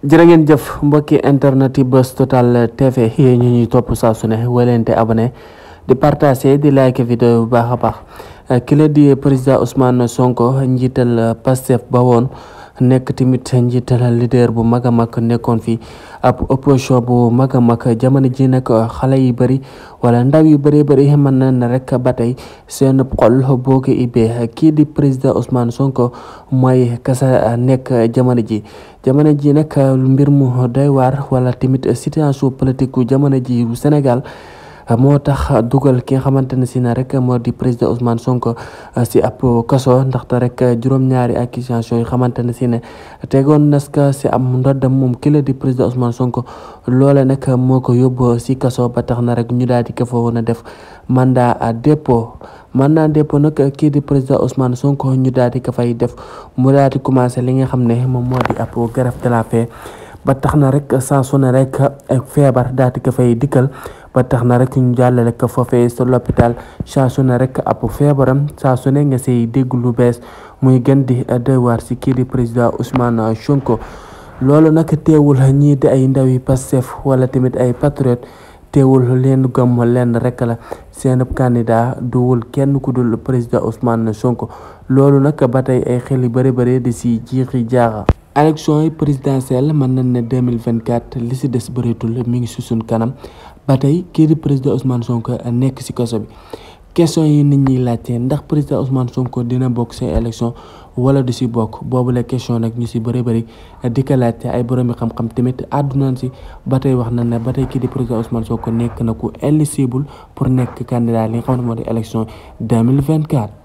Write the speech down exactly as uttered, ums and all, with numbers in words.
jërë ngeen jëf mbokki internet yi Buzz Total T V yi ñu ñuy topp saa su ne weleente abonné di partager di like vidéo bu baax a baax ki la di président Ousmane Sonko njiital Pastef ba woon nekk tamit njiital leader bu mag a mag nekkoon fi ab opposition bu mag a mag jamono ji nag xale yu bëri wala ndaw yu bëri bëri mën na ne rek ba tey seen xol boo ko ibbee kii di président Ousmane Sonko mooy kasa nekk jamono ji jamono ji nag mbir mu doy waar wala tamit situation politique gu jamono ji bu Sénégal moo tax dugal ki nga xamante ne si na rek moo di président Ousmane Sonko si ab kaso ndaxte rek juróom-ñaari accusation yi xamante ne si ne tegoon naska si am ndoddam moom ki la di président Ousmane Sonko loole nag moo ko yóbbu si kaso ba tax na rek ñu daal di ko fa woon a def mandat à dépôt mandat dépôt nag kii di président Ousmane Sonko ñu daal di ko fay def mu daal di commencé li nga xam ne moom moo di ab grève de la faim ba tax na rek saa su ne rek ak feebar daal di ko fay dikkal ba tax na rek ñu jàllale ko foofee sa l'hôpital saa su ne rek ab feebaram saa su ne nga say dégg lu bees muy gën di doy waar si kii di président Ousmane Sonko loolu nag teewul ñii di ay ndaw yi Pastef wala tamit ay patriote teewul leen gëm leen rek la seen candidat duwul kenn ku dul président Ousmane Sonko loolu nag ba tey ay xel yu bëri bëri di si jiixi jaaxa. élection yi présidentielle mën nañ ne deux mille vingt-quatre li si des bëreetul mi ngi si suñ kanam ba tey kii di président Ousmane Sonko nekk si kaso bi question yi nit ñi laajte ndax président Ousmane Sonko dina bokk si élection wala du si bokk boobu la question nag ñu si bëri bëri di ko laajte ay boroomi xam-xam tamit àddunaan si ba tey wax na ne ba tey kii di président Ousmane Sonko nekk na ku éligible pour nekk candidat li nga xam ne moo di élection deux mille vingt-quatre